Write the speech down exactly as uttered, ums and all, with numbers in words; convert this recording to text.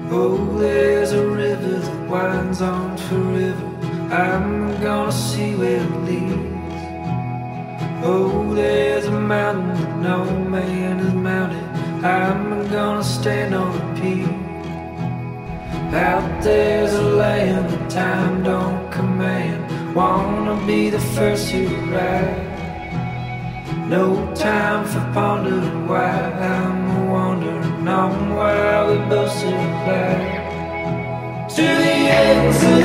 Oh, there's a river that winds on forever. I'm gonna see where it leads. Oh, there's a mountain that no man has mounted. I'm gonna stand on the peak. Out there's a land that time don't command. Wanna be the first to arrive. No time for pondering why. I'm wandering on while we both still fly to the ends of